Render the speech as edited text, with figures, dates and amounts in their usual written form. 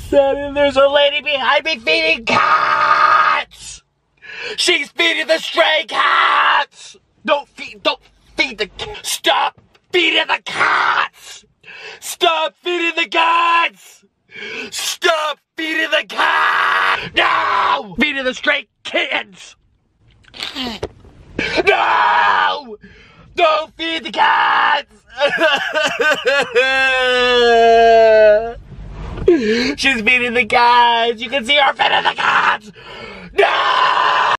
Daddy, there's a lady behind me feeding cats! She's feeding the stray cats! Don't feed the, stop feeding the cats! Stop feeding the cats! Stop feeding the cats! No! Feeding the stray kittens! No! Don't feed the cats! She's feeding the cats! You can see her feeding the cats! No!